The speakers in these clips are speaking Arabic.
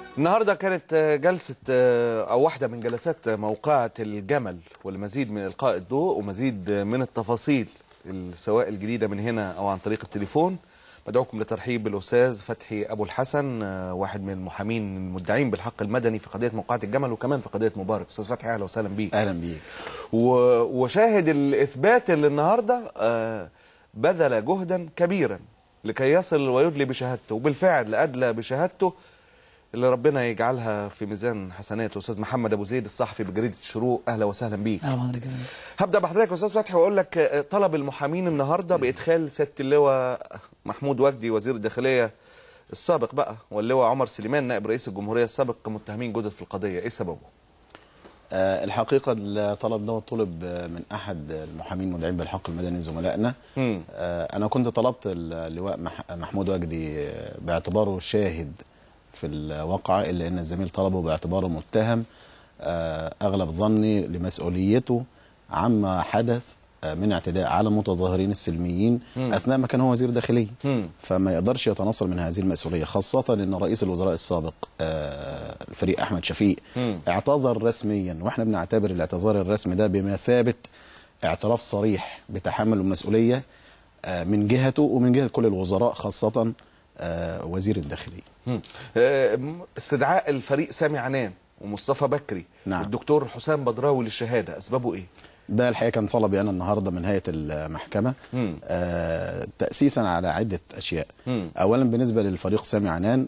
النهارده كانت جلسة أو واحدة من جلسات موقعة الجمل، والمزيد من إلقاء الضوء ومزيد من التفاصيل سواء الجديدة من هنا أو عن طريق التليفون. بدعوكم لترحيب بالأستاذ فتحي أبو الحسن، واحد من المحامين المدعين بالحق المدني في قضية موقعة الجمل وكمان في قضية مبارك. أستاذ فتحي أهلا وسهلا بيك. أهلا بيك. وشاهد الإثبات اللي النهارده بذل جهدا كبيرا لكي يصل ويدلي بشهادته، وبالفعل أدلى بشهادته اللي ربنا يجعلها في ميزان حسناته. استاذ محمد ابو زيد الصحفي بجريده الشروق، اهلا وسهلا بيك. اهلا بحضرتك. هبدا بحضرتك يا استاذ فتحي واقول لك طلب المحامين النهارده بادخال سياده اللواء محمود وجدي وزير الداخليه السابق بقى واللواء عمر سليمان نائب رئيس الجمهوريه السابق كمتهمين جدد في القضيه، ايه سببه؟ الحقيقه الطلب ده طلب من احد المحامين المدعين بالحق المدني زملائنا. انا كنت طلبت اللواء محمود وجدي باعتباره شاهد في الواقعة، إلا أن الزميل طلبه باعتباره متهم أغلب ظني لمسؤوليته عما حدث من اعتداء على المتظاهرين السلميين أثناء ما كان هو وزير داخلية، فما يقدرش يتنصل من هذه المسؤولية، خاصة أن رئيس الوزراء السابق الفريق أحمد شفيق اعتذر رسميا، وإحنا بنعتبر الاعتذار الرسمي ده بمثابة اعتراف صريح بتحمل المسؤولية من جهته ومن جهة كل الوزراء، خاصة وزير الداخلية. استدعاء الفريق سامي عنان ومصطفى بكري، نعم، الدكتور حسام بدراوي للشهاده، اسبابه ايه؟ ده الحقيقه كان طلبي انا النهارده من هيئه المحكمه تاسيسا على عده اشياء. اولا بالنسبه للفريق سامي عنان،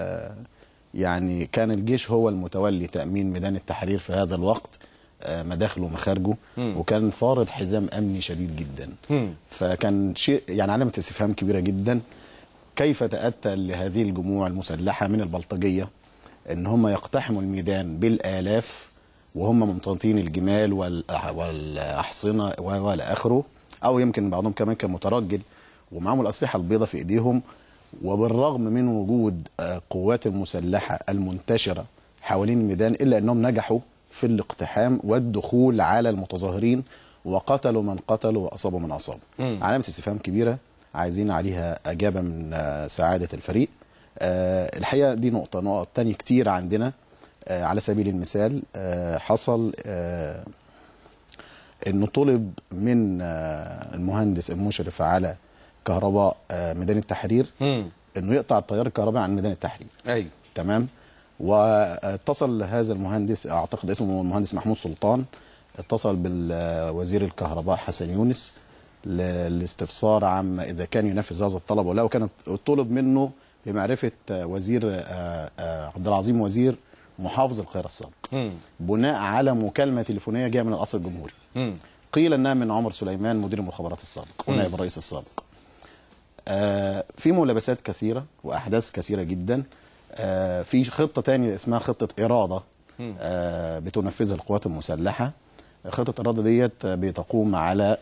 يعني كان الجيش هو المتولي تامين ميدان التحرير في هذا الوقت، مداخله ومخارجه، وكان فارض حزام امني شديد جدا. فكان شيء يعني علامه استفهام كبيره جدا، كيف تأتى لهذه الجموع المسلحة من البلطجية ان هم يقتحموا الميدان بالآلاف وهم ممتطين الجمال والأحصنة والى آخره، أو يمكن بعضهم كمان كان مترجل ومعهم الأسلحة البيضاء في إيديهم، وبالرغم من وجود قوات المسلحة المنتشرة حوالين الميدان إلا أنهم نجحوا في الاقتحام والدخول على المتظاهرين وقتلوا من قتلوا وأصابوا من أصابوا. علامة استفهام كبيرة عايزين عليها إجابة من سعادة الفريق. الحقيقة دي نقطة تانية كتير عندنا. على سبيل المثال حصل إنه طلب من المهندس المشرف على كهرباء ميدان التحرير إنه يقطع التيار الكهربائي عن ميدان التحرير. أيوة. تمام. واتصل هذا المهندس، أعتقد اسمه المهندس محمود سلطان، اتصل بالوزير الكهرباء حسن يونس للاستفسار عما إذا كان ينفذ هذا الطلب ولا، وكانت طلب منه بمعرفة وزير عبد العظيم وزير محافظ القاهرة السابق، بناء على مكالمة تليفونية جاية من القصر الجمهوري. قيل أنها من عمر سليمان مدير المخابرات السابق ونائب الرئيس السابق. في ملابسات كثيرة وأحداث كثيرة جدا. في خطة تانية اسمها خطة إرادة بتنفذها القوات المسلحة. خطة إرادة ديت بتقوم على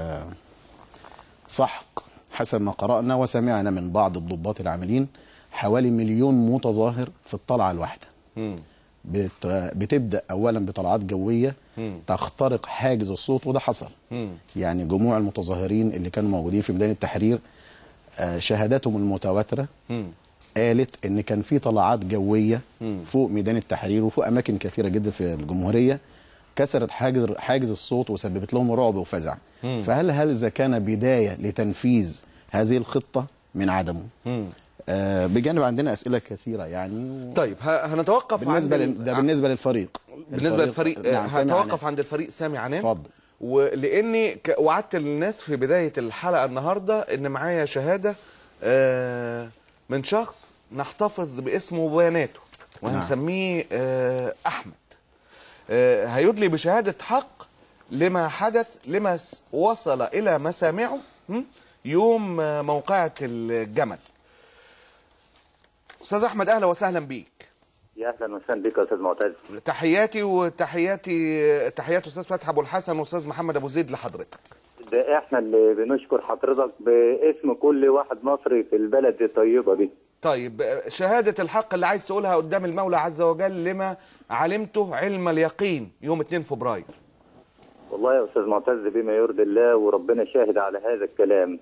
سحق حسب ما قرأنا وسمعنا من بعض الضباط العاملين حوالي 1,000,000 متظاهر في الطلعة الواحدة. بتبدأ أولا بطلعات جوية تخترق حاجز الصوت، وده حصل. يعني جموع المتظاهرين اللي كانوا موجودين في ميدان التحرير شهاداتهم المتواترة قالت إن كان في طلعات جوية فوق ميدان التحرير وفوق أماكن كثيرة جدا في الجمهورية، كسرت حاجز الصوت وسببت لهم رعب وفزع. فهل هذا كان بداية لتنفيذ هذه الخطة من عدمه؟ بجانب عندنا أسئلة كثيرة يعني. طيب هنتوقف بالنسبة بالنسبة للفريق. بالنسبة للفريق نعم هنتوقف عند الفريق سامي عنان. اتفضل. ولاني وعدت الناس في بداية الحلقة النهاردة ان معايا شهادة من شخص نحتفظ باسمه وبياناته وهنسميه أحمد، هيدلي بشهادة حق لما حدث، لما وصل إلى مسامعه يوم موقعة الجمل. أستاذ أحمد أهلا وسهلا بيك. يا أهلا وسهلا بك يا أستاذ معتز. تحياتي تحيات أستاذ فتحي أبو الحسن وأستاذ محمد أبو زيد لحضرتك. ده إحنا اللي بنشكر حضرتك باسم كل واحد مصري في البلد الطيبة دي. طيب شهادة الحق اللي عايز تقولها قدام المولى عز وجل لما علمته علم اليقين يوم 2 فبراير. والله يا أستاذ معتز بما يرضي الله وربنا شاهد على هذا الكلام.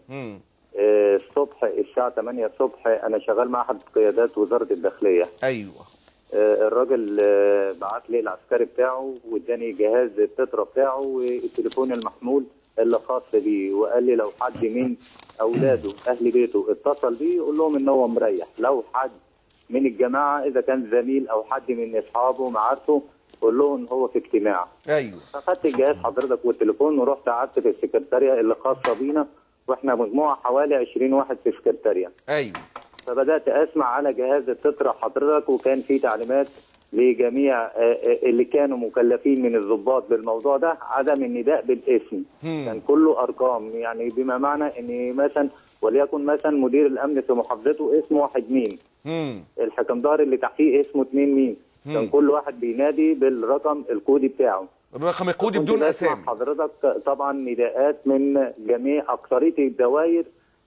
الصبح الساعة 8 الصبح أنا شغال مع أحد قيادات وزارة الداخلية. أيوه. الراجل بعت لي العسكري بتاعه واداني جهاز التترا بتاعه والتليفون المحمول اللي خاص بيه، وقال لي لو حد من اولاده اهل بيته اتصل بيه يقول لهم ان هو مريح، لو حد من الجماعه اذا كان زميل او حد من اصحابه معارفه قول له ان هو في اجتماع. ايوه. فاخدت الجهاز حضرتك والتليفون ورحت قعدت في السكرتاريه اللي خاصه بينا، واحنا مجموعه حوالي 20 واحد في السكرتاريه. ايوه. فبدات اسمع على جهاز التترا حضرتك، وكان في تعليمات لجميع اللي كانوا مكلفين من الضباط بالموضوع ده عدم النداء بالاسم. كان كله ارقام، يعني بما معنى ان مثلا وليكن مثلا مدير الامن في محافظته اسمه واحد مين، الحكمدار اللي تحتيه اسمه 2 مين، كان كل واحد بينادي بالرقم الكودي بتاعه، الرقم الكودي بدون اسامي. حضرتك طبعا نداءات من جميع اكثريه الدوائر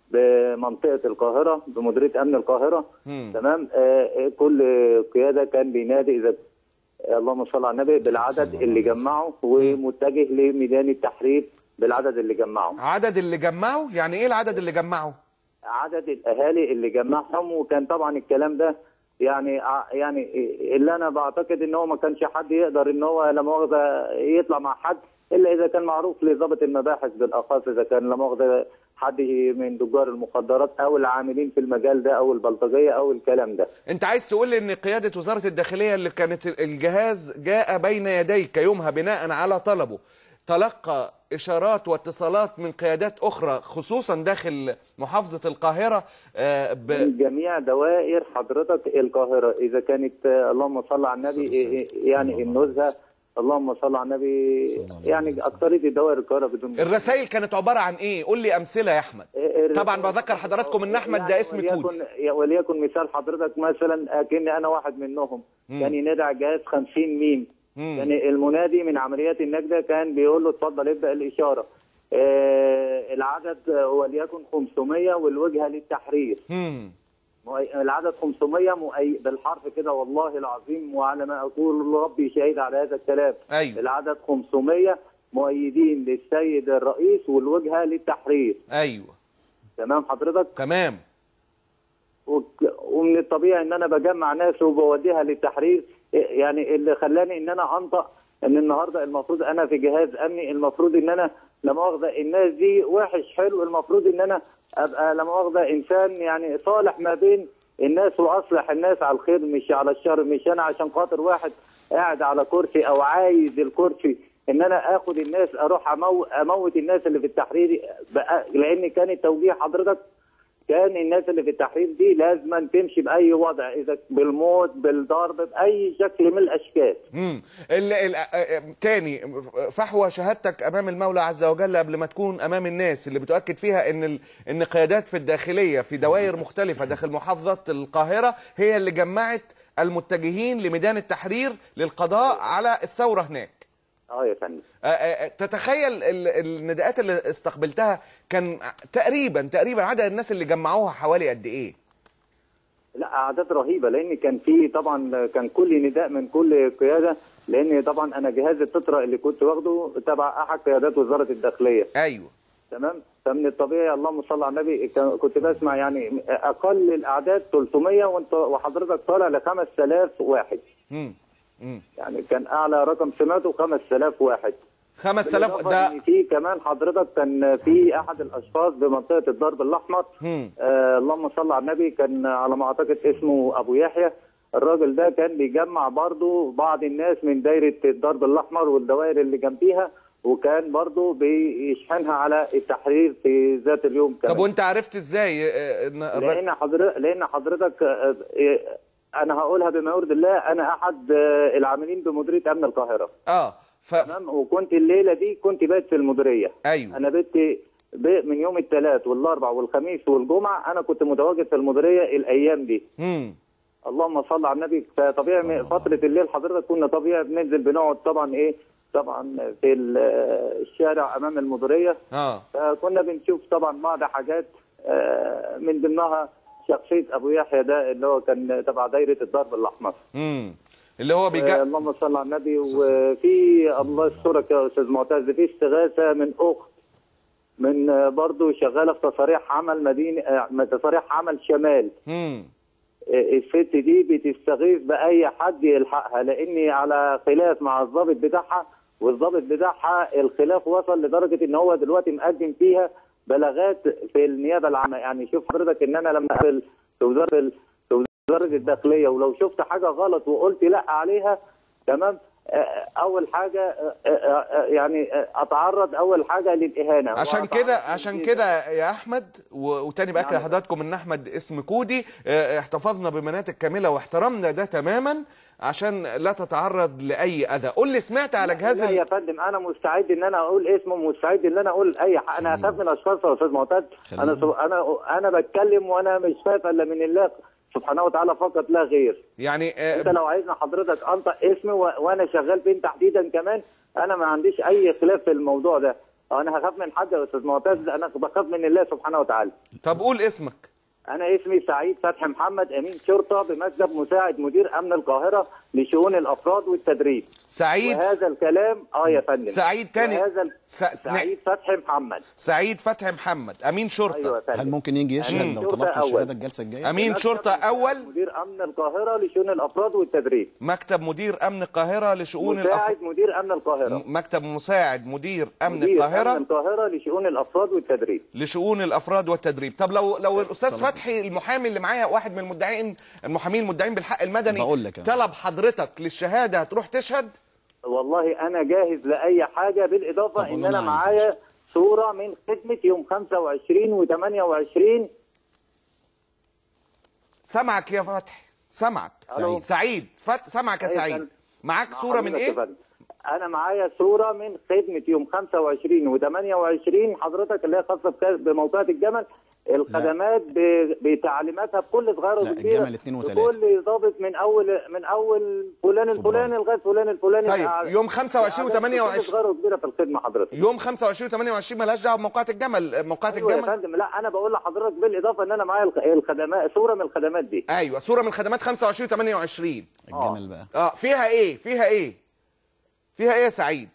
بمنطقه القاهره بمديريه امن القاهره. تمام. كل قياده كان بينادي اذا اللهم صل على النبي بالعدد اللي جمعه، ومتجه لميدان التحرير بالعدد اللي جمعه. عدد اللي جمعه يعني ايه العدد اللي جمعه؟ عدد الاهالي اللي جمعهم. وكان طبعا الكلام ده يعني اللي انا بعتقد ان هو ما كانش حد يقدر ان هو لا مؤاخذه يطلع مع حد الا اذا كان معروف لضابط المباحث، بالاخص اذا كان لا مؤاخذه حد من تجار المخدرات او العاملين في المجال ده او البلطجيه او الكلام ده. انت عايز تقول لي ان قياده وزاره الداخليه اللي كانت الجهاز جاء بين يديك يومها بناء على طلبه تلقى اشارات واتصالات من قيادات اخرى خصوصا داخل محافظه القاهره من جميع دوائر حضرتك القاهره، اذا كانت اللهم صل على النبي يعني النزهه، اللهم صل على النبي، يعني اكثريه الدوائر القاهره بدون. الرسائل كانت عباره عن ايه؟ قول لي امثله يا احمد. طبعا بذكر حضراتكم ان احمد ده اسم كودي. وليكن مثال حضرتك مثلا اكن انا واحد منهم كان ينادي على الجهاز 50 ميم، يعني المنادي من عمليات النجده كان بيقول له اتفضل ابدا الاشاره. العدد وليكن 500 والوجهه للتحرير. العدد 500 بالحرف كده والله العظيم وعلى ما اقول ربي شهيد على هذا الكلام. أيوة. العدد 500 مؤيدين للسيد الرئيس والوجهه للتحرير. ايوه تمام حضرتك؟ تمام. ومن الطبيعي ان انا بجمع ناس وبوديها للتحرير، يعني اللي خلاني ان انا انطق ان النهارده المفروض انا في جهاز امني، المفروض ان انا لا مؤاخذه الناس دي وحش حلو، المفروض ان انا ابقى لا مؤاخذه انسان يعني صالح ما بين الناس واصلح الناس على الخير مش على الشر، مش انا عشان خاطر واحد قاعد على كرسي او عايز الكرسي ان انا اخد الناس اروح اموت الناس اللي في التحرير، لان كان التوجيه حضرتك كان الناس اللي في التحرير دي لازما تمشي باي وضع، اذا بالموت بالضرب باي شكل من الاشكال. تاني فحوى شهادتك امام المولى عز وجل قبل ما تكون امام الناس اللي بتؤكد فيها ان قيادات في الداخليه في دوائر مختلفه داخل محافظه القاهره هي اللي جمعت المتجهين لميدان التحرير للقضاء على الثوره هناك. يا فندم. تتخيل النداءات اللي استقبلتها كان تقريبا عدد الناس اللي جمعوها حوالي قد ايه؟ لا اعداد رهيبه، لان كان في طبعا كان كل نداء من كل قياده، لان طبعا انا جهاز التترا اللي كنت واخده تبع احد قيادات وزاره الداخليه. ايوه تمام. فمن الطبيعي اللهم صل على النبي كنت بسمع يعني اقل الاعداد 300 وحضرتك طالع ل 5000 واحد. يعني كان اعلى رقم سمعته 5000 واحد. 5000 ده في كمان حضرتك كان في احد الاشخاص بمنطقه الضرب الاحمر، اللهم صل على النبي، كان على ما اعتقد اسمه ابو يحيى. الراجل ده كان بيجمع برضه بعض الناس من دايره الضرب الاحمر والدوائر اللي جنبيها، وكان برضه بيشحنها على التحرير في ذات اليوم كمان. طب وانت عرفت ازاي لان حضرتك انا هقولها بما يرضي الله، انا احد العاملين بمديريه امن القاهره. تمام. وكنت الليله دي كنت بات في المديريه. ايوه. انا من يوم الثلاث والاربع والخميس والجمعه انا كنت متواجد في المديريه الايام دي. اللهم صل على النبي. فطبيعي فتره الليل حضرتك كنا طبيعي بننزل بنقعد طبعا طبعا في الشارع امام المديريه. فكنا بنشوف طبعا بعض حاجات من ضمنها شخصيه ابو يحيى ده اللي هو كان تبع دايره الضرب الاحمر. اللي هو اللهم صل على النبي. وفي الله يسترك يا استاذ معتز في استغاثه من اخت من برضه شغاله في تصاريح عمل مدينه تصاريح عمل شمال. الست دي بتستغيث باي حد يلحقها، لاني على خلاف مع الضابط بتاعها، والضابط بتاعها الخلاف وصل لدرجه ان هو دلوقتي مقدم فيها بلاغات في النيابه العامه. يعني شوف حضرتك ان انا لما اقابل في وزاره الداخليه ولو شفت حاجه غلط وقلت لا عليها، تمام، اول حاجه يعني اتعرض اول حاجه للاهانه. عشان كده يا احمد، وتاني باكد لحضراتكم ان احمد اسم كودي، احتفظنا بمناطق كامله واحترمنا ده تماما عشان لا تتعرض لاي اذى. قول لي، سمعت على جهاز لا يا فندم، انا مستعد ان انا اقول اسمه، مستعد ان انا اقول اي حاجه. انا اخاف من الاشخاص يا استاذ معتز. انا بتكلم وانا مش خايف الا من الله سبحانه وتعالى فقط لا غير. يعني انت لو عايزنا حضرتك انطق اسمي وانا شغال فين تحديدا كمان، انا ما عنديش اي خلاف في الموضوع ده. انا هخاف من حد يا استاذ معتز؟ انا بخاف من الله سبحانه وتعالى. طب قول اسمك. أنا اسمي سعيد فتحي محمد، أمين شرطة بمكتب مساعد مدير أمن القاهرة لشؤون الأفراد والتدريب. سعيد، وهذا الكلام يا فندم. سعيد تاني. سعيد فتحي محمد. سعيد فتحي محمد، أمين شرطة. أيوة فندم. هل ممكن يجي يشهد لو طلبت الشهادة الجلسة الجاية؟ أمين شرطة أول، مدير أمن القاهرة لشؤون الأفراد والتدريب. مكتب مدير أمن القاهرة لشؤون مساعد مدير أمن القاهرة. مكتب مساعد مدير أمن القاهرة. أمن القاهرة لشؤون الأفراد والتدريب. لشؤون الأفراد والتدريب. طب لو الأستاذ فتحي المحامي اللي معايا، واحد من المحامين المدعين بالحق المدني، طلب حضرتك للشهادة، هتروح تشهد؟ والله أنا جاهز لأي حاجة، بالإضافة إن أنا معايا صورة من خدمة يوم 25 و28. سمعك يا فتحي، سمعك. سعيد سمعك يا سعيد. معاك صورة من إيه؟ أنا معايا صورة من خدمة يوم 25 و28 حضرتك، اللي هي خاصة بموقعة الجمل، الخدمات بتعليماتها بكل صغيره وكبيره، بكل ضابط من اول فلان الفلاني لغايه فلان الفلاني. طيب يوم 25 و28 صغيره وكبيره في الخدمه حضرتك. يوم 25 و28 مالهاش دعوه بموقعة الجمل. موقعة أيوة الجمل يا فندم. لا انا بقول لحضرتك بالاضافه ان انا معايا الخدمات، صوره من الخدمات دي. ايوه، صوره من خدمات 25 و28. الجمل بقى فيها ايه يا سعيد؟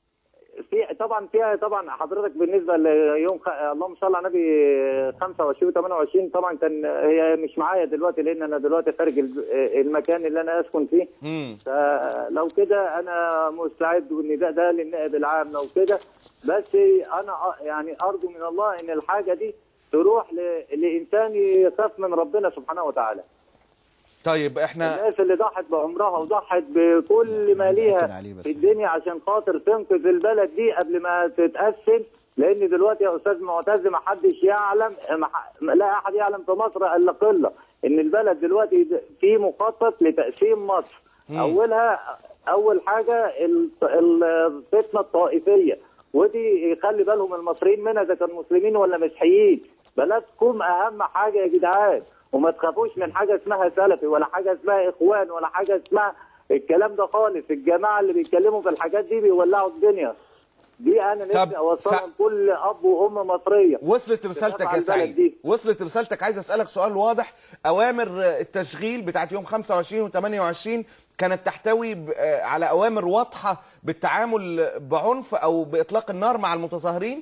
فيها طبعا حضرتك بالنسبه ليوم اللهم صل على النبي 25 و28 طبعا هي مش معايا دلوقتي، لان انا دلوقتي خارج المكان اللي انا اسكن فيه. فلو كده انا مستعد، والنداء ده للنائب العام لو كده. بس انا يعني ارجو من الله ان الحاجه دي تروح لانسان يخاف من ربنا سبحانه وتعالى. طيب احنا الناس اللي ضحت بعمرها وضحت بكل ما ليها في الدنيا عشان خاطر تنقذ البلد دي قبل ما تتقسم، لان دلوقتي يا استاذ معتز ما حدش يعلم، لا احد يعلم في مصر الا قله ان البلد دلوقتي في مخطط لتقسيم مصر. اول حاجه الفتنه الطائفيه، ودي يخلي بالهم المصريين منها اذا كانوا مسلمين ولا مسيحيين. بلدكم اهم حاجه يا جدعان، وما تخافوش من حاجه اسمها سلفي ولا حاجه اسمها اخوان ولا حاجه اسمها الكلام ده خالص. الجماعه اللي بيتكلموا في الحاجات دي بيولعوا الدنيا دي. انا نفسي اوصلها لكل اب وام مصريه. وصلت رسالتك يا سعيد، وصلت رسالتك. عايز اسالك سؤال واضح. اوامر التشغيل بتاعت يوم 25 و28 كانت تحتوي على اوامر واضحه بالتعامل بعنف او باطلاق النار مع المتظاهرين؟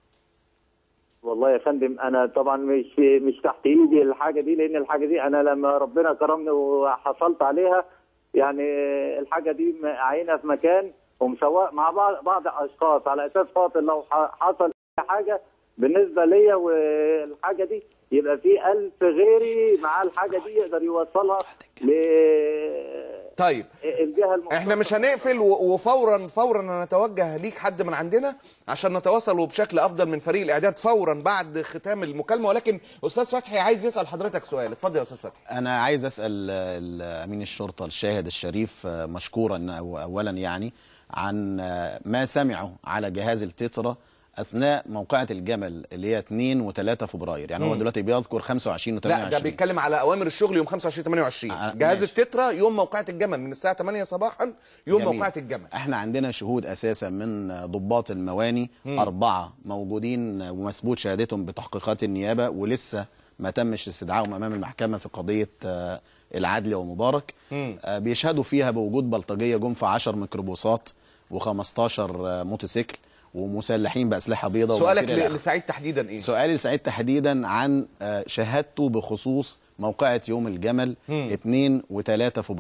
والله يا فندم انا طبعا مش تحت ايدي الحاجه دي، لان الحاجه دي انا لما ربنا كرمني وحصلت عليها، يعني الحاجه دي عينها في مكان ومسواق مع بعض اشخاص على اساس خاطر لو حصل حاجه بالنسبه ليا والحاجه دي يبقى في 1000 غيري مع الحاجه دي يقدر يوصلها طيب الجهه احنا مش هنقفل، وفورا نتوجه ليك حد من عندنا عشان نتواصل بشكل افضل من فريق الاعداد فورا بعد ختام المكالمه. ولكن استاذ فتحي عايز يسال حضرتك سؤال. اتفضل يا استاذ فتحي. انا عايز اسال امين الشرطه الشاهد الشريف مشكورا اولا يعني عن ما سمعوا على جهاز التترا اثناء موقعة الجمل اللي هي 2 و3 فبراير. يعني هو دلوقتي بيذكر 25 و28. لا ده بيتكلم على اوامر الشغل يوم 25 28. جهاز التترا يوم موقعة الجمل من الساعه 8 صباحا يوم جميل. موقعة الجمل احنا عندنا شهود اساسا من ضباط المواني 4 موجودين ومثبوت شهادتهم بتحقيقات النيابه، ولسه ما تمش استدعائهم امام المحكمه في قضيه العدل ومبارك. بيشهدوا فيها بوجود بلطجيه جم في 10 ميكروباصات و15 موتوسيكل ومسلحين بأسلحة بيضاء. سؤالك لسعيد تحديدا ايه؟ سؤالي لسعيد تحديدا عن شهادته بخصوص موقعة يوم الجمل 2 و3 فبراير.